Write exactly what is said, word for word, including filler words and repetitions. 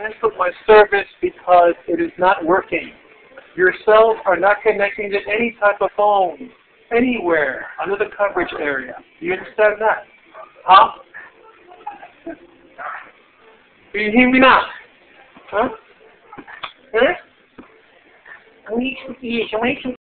cancel my service because it is not working. Your cells are not connecting to any type of phone, anywhere, under the coverage area. Do you understand that? Huh? Do you hear me now? Huh? Huh?